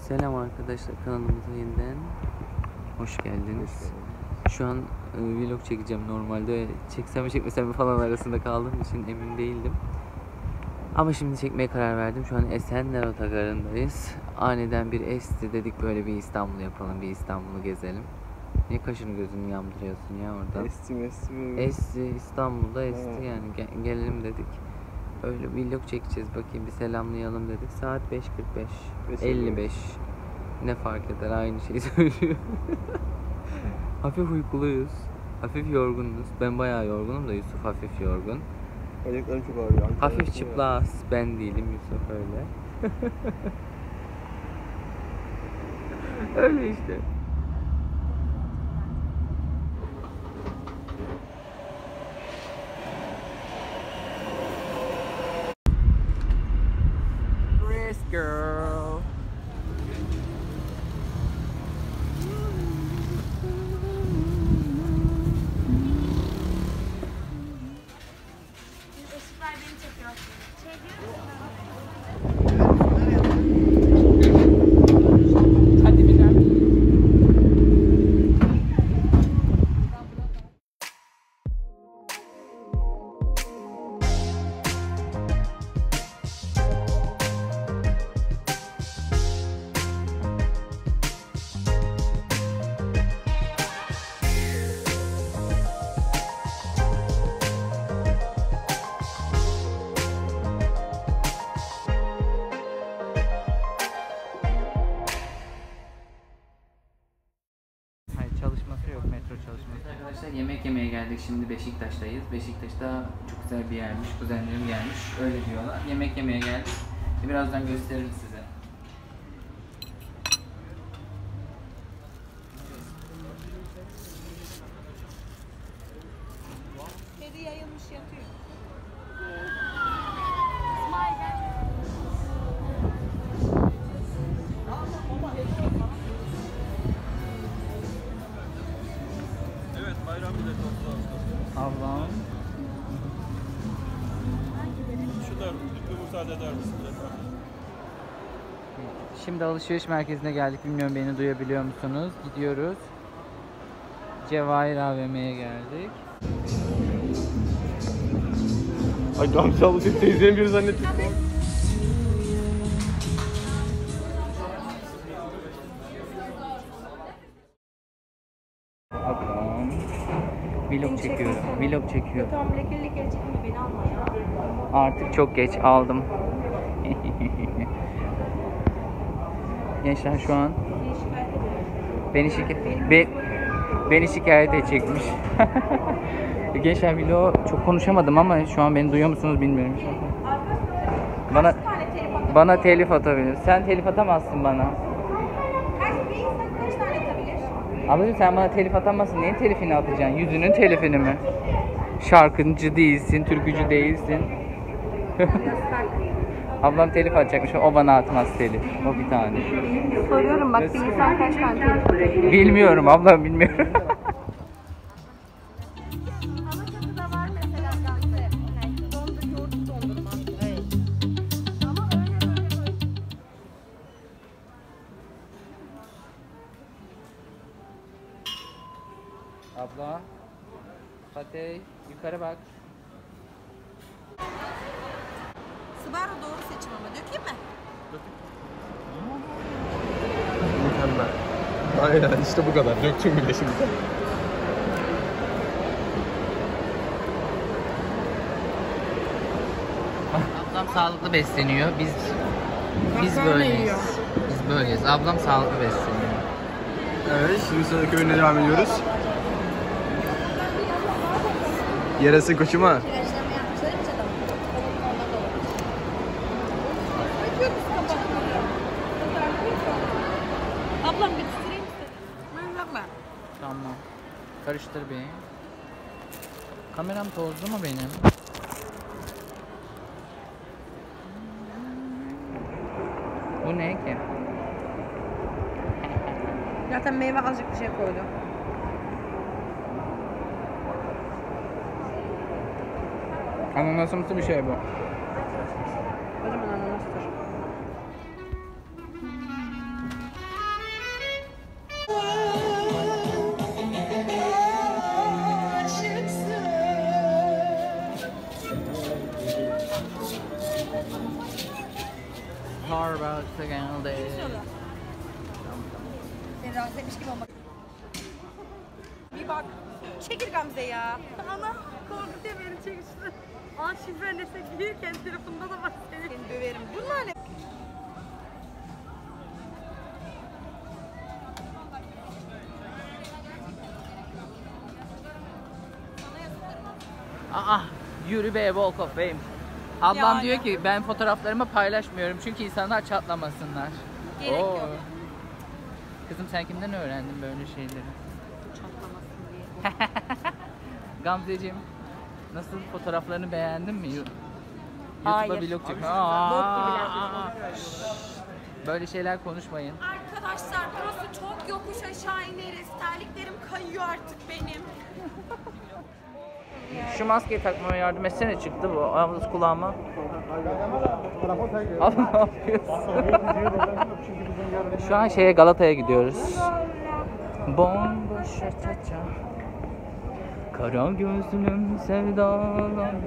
Selam arkadaşlar, kanalımıza yeniden hoş geldiniz. Şu an vlog çekeceğim normalde. Çeksem mi çekmesem mi falan arasında kaldığım için emin değildim. Ama şimdi çekmeye karar verdim. Şu an Esenler Otogarı'ndayız. Aniden bir esti, dedik böyle bir İstanbul yapalım, bir İstanbul'u gezelim. Niye kaşını gözünü yamdırıyorsun ya orada? Esti, İstanbul'da esti yani gelelim dedik. Öyle vlog çekeceğiz, bakayım bir selamlayalım dedik. Saat 5:45, 55. Ne fark eder, aynı şeyi söylüyor. Hafif uykuluyuz, hafif yorgunuz. Ben bayağı yorgunum da Yusuf hafif yorgun. Ayaklarım çok ağrıyor. Hafif çıplaz, ben değilim, Yusuf öyle. Öyle işte. Girl. Işıklar beni çekiyor. Hadi binelim. Çalışması yok, metro çalışması. Arkadaşlar yemek yemeye geldik, şimdi Beşiktaş'tayız. Beşiktaş'ta çok güzel bir yermiş, kuzenlerim gelmiş, öyle diyorlar. Yemek yemeye geldik, birazdan gösteririm size. Kedi yayılmış yatıyor. İsmail gel. Evet, bayram bileti 30 Ağustos. Ablam. Şunlar bir müsaade eder misin? Şimdi alışveriş merkezine geldik, bilmiyorum beni duyabiliyor musunuz? Gidiyoruz. Cevahir AVM'ye geldik. Ay Gamze abla teyzenin biri zannettim. Ablam. Vlog çekiyorum. Vlog çekiyorum. Tamam, lekeli gelecek mi, beni alma ya. Artık çok geç aldım. Gençler şu an beni şikayet edecekmiş. Gençler vlog çok konuşamadım ama şu an beni duyuyor musunuz bilmiyorum. Bana telif atabilir. Sen telif atamazsın bana. Bir insan kaç tane atabilir? Ablacığım sen bana telif atamazsın. Neyin telifini atacaksın? Yüzünün telifini mi? Şarkıcı değilsin, türkücü değilsin. Ablam telif atacakmış. O bana atmaz telif. O bir tane. Soruyorum bak, bir insan kaç tane telif? Bilmiyorum ablam, bilmiyorum. Alaçatı'da var mesela Gamze. Yoğurt dondurma. Evet. Ama öyle. Abla. Fatih yukarı bak. Sbarro doğru seçim ama, dökeyim mi? Mükemmel. Aynen işte bu kadar. Döktüm bile şimdi. Ablam sağlıklı besleniyor. Biz böyleyiz. Biz böyleyiz. Ablam sağlıklı besleniyor. Evet, şimdi sıradaki ürüne devam ediyoruz. Yarası koçuma. İlaçlama yapmışlar hiç adam. Ablam bir tuturayım istedim. Bakma. Tamam. Karıştır bir. Kameram tozlu mu benim? Bu ne ki? Zaten meyve azıcık bir şey koydum. Ananasımsı bir şey bu. Kocaman ananastır. geldi. Seni rahatsız etmiş gibi olmak. Bir bak. Çekil Gamze ya. Ana korkutuyor beni çekişti. Aa şifrelesek girerken telefonda da var senin. Seni döverim. Bunlar ne? Aa, yürü be Walk of Fame. Ablam Yani. diyor ki ben fotoğraflarımı paylaşmıyorum çünkü insanlar çatlamasınlar. Gerek yok. Kızım sen kimden öğrendin böyle şeyleri? Çatlamasın diye. Gamzeciğim nasıl fotoğraflarını beğendin mi? Hayır. YouTube'a vlog çekme. Bok gibiler. Böyle şeyler konuşmayın. Arkadaşlar burası çok yokuş aşağı ineriz. Terliklerim kayıyor artık benim. Şu maskeyi takmama yardım etsene, çıktı bu ağız kulağıma. Abi ne yapıyorsun? Şu an Galata'ya gidiyoruz. Bomboş çaça. Kara gözlüm sevdalanmış.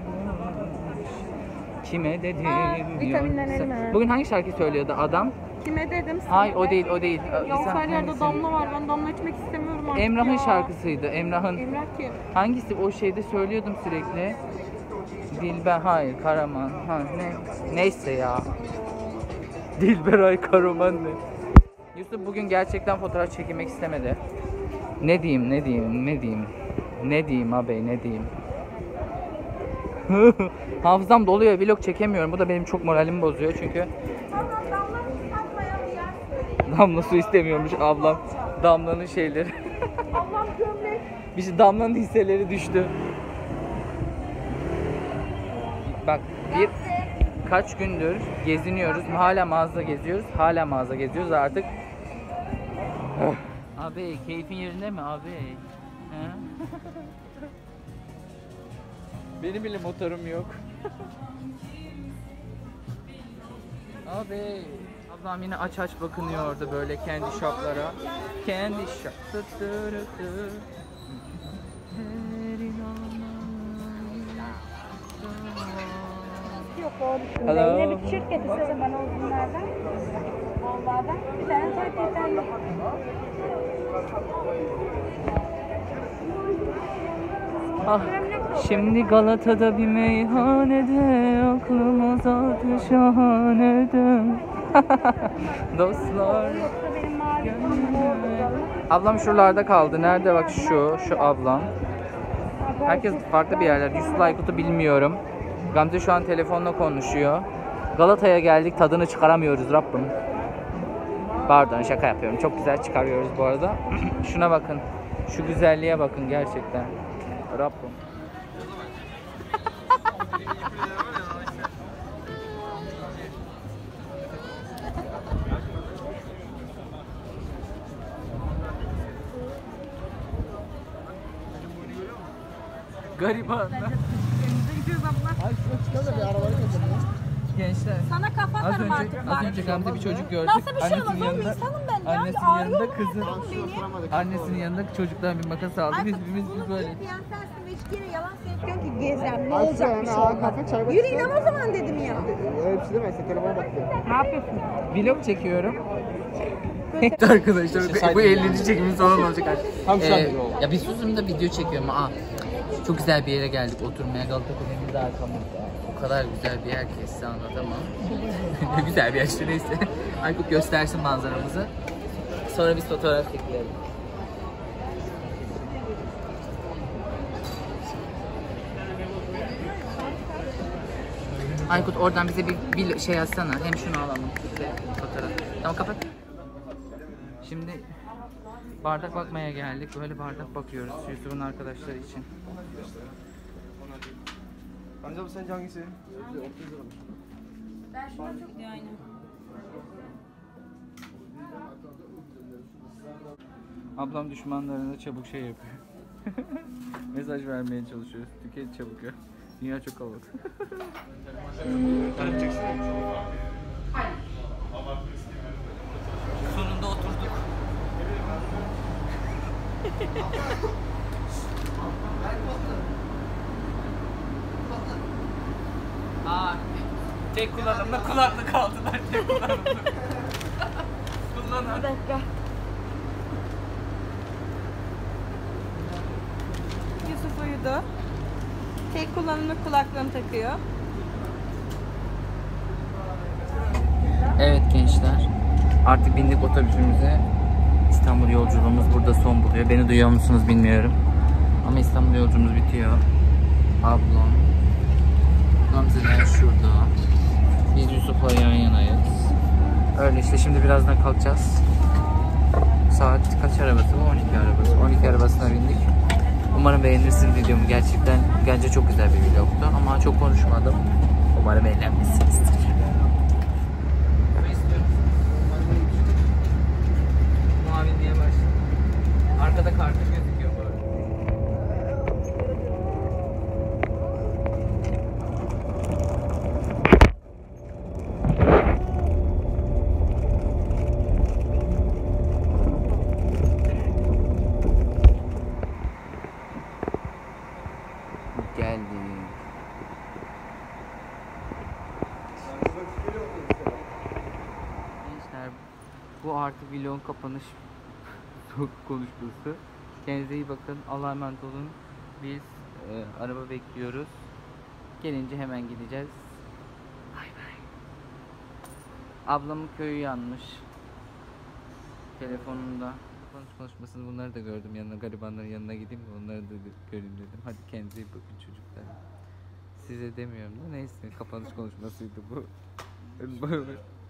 Kime dedim vitaminlenelim yoksa- hemen. Bugün hangi şarkı söylüyordu adam? Kime dedim sana? Hayır o değil, o değil. Ya Sen her yerde hangisini? damla var. Ben damla içmek istemiyorum artık Emrah'ın ya. şarkısıydı. Emrah'ın. Emrah kim? Hangisi o şeyde söylüyordum sürekli. Dilber, hayır Karaman. Ha ne? Neyse ya. Dilberay Karaman ne? Yusuf bugün gerçekten fotoğraf çekilmek istemedi. Ne diyeyim, ne diyeyim, ne diyeyim? Ne diyeyim abi, ne diyeyim? Hafızam doluyor, vlog çekemiyorum. Bu da benim çok moralimi bozuyor çünkü Damla su istemiyormuş ablam. Damla'nın şeyleri. Allah'ım gömlek. Bir şey, Damla'nın hisseleri düştü. Bak kaç gündür geziniyoruz. Hala mağaza geziyoruz. Hala mağaza geziyoruz artık. Abi keyfin yerinde mi abi? He? Benim bile motorum yok. Abi ablam yine aç aç bakınıyor orada böyle kendi shoplara. Kendi shop. Yok o dışında. Hello. Yine bir tişört getirsene bana o günlerden. Onlardan. Bir tane tayt yeterli. Ah, şimdi Galata'da bir meyhanede aklım uzadı şahanede. Dostlar. Yoksa benim mavi kanım orada. Ablam şuralarda kaldı. Nerede bak şu ablam. Herkes farklı bir yerler. Yusuf Aykut'u bilmiyorum. Gamze şu an telefonla konuşuyor. Galata'ya geldik, tadını çıkaramıyoruz Rabbim. Pardon, şaka yapıyorum. Çok güzel çıkarıyoruz bu arada. Şuna bakın. Şu güzelliğe bakın gerçekten. Rabbim. Garibanlar. Önümüze gidiyoruz abla. Gençler. Sana kafa Az atarım artık önce, bak. az önce Gamze bir çocuk gördük. Nasıl bir şey olmaz oğlum, insanım ben ya. Annesinin Ağrıyor yanında mu kızı, beni? annesinin yanında çocuktan bir makas aldı. Biz böyle. diyen sensin ve hiç kere yalan söylüyorsun ki gezer ne olacak bir şey olmaz. Yürü inan o zaman dedim ya. Öyle bir şey demezsin. Telefona bak ya. Ne yapıyorsun? Vlog çekiyorum. Arkadaşlar bu 50. çekimin falan olacak. Tam şu an gibi oldu. Ya bir susun da video çekiyorum. Çok güzel bir yere geldik oturmaya. Galata Kulesi'nde arkamızda. O kadar güzel bir yer ki size anlatamam. Ne güzel bir yer işte, neyse. Aykut göstersin manzaramızı. Sonra biz fotoğraf çekelim. Aykut oradan bize bir şey yazsana. Hem şunu alalım. Fotoğraf. Tamam kapat. Şimdi bardak bakmaya geldik. Böyle bardak bakıyoruz Yusuf'un arkadaşları için. Amca bu sence hangisi? Ben şuna çok gidiyor aynı. Ablam düşmanlarına çabuk şey yapıyor. Mesaj vermeye çalışıyoruz. Tüket çabuk ya. Dünya çok kalabalık. Sonunda oturduk. Tek kullanımda kulaklık aldılar. Tek kullanımda. Bir dakika. Yusuf uyudu. Tek kullanımlık kulaklığını takıyor. Evet gençler, artık bindik otobüsümüze. İstanbul yolculuğumuz burada son buluyor. Beni duyuyor musunuz bilmiyorum. Ama İstanbul yolculuğumuz bitiyor. Ablam, Gamze'ler şurada. Biz Yusuf'la yan yanayız. Öyle işte, şimdi birazdan kalkacağız. Saat kaç arabası bu? 12 arabası. 12 arabasına bindik. Umarım beğenirsiniz videomu. Gerçekten bence çok güzel bir vlogtu ama çok konuşmadım. Umarım eğlenmişsinizdir. Mavinliğe başladım. Arkada kartış gözüküyor bu arada. Geldik. Gençler, bu artık vlogun kapanış konuşması. Kendinize iyi bakın. Allah'a emanet olun. Biz araba bekliyoruz. Gelince hemen gideceğiz. Bay bay. Ablamın köyü yanmış. Telefonunda. Konuşmasını bunları da gördüm. Yanına, garibanların yanına gideyim de onları da göreyim dedim. Hadi kendinize iyi bakın çocuklar. Size demiyorum da neyse, kapanış konuşmasıydı bu. Bay bay.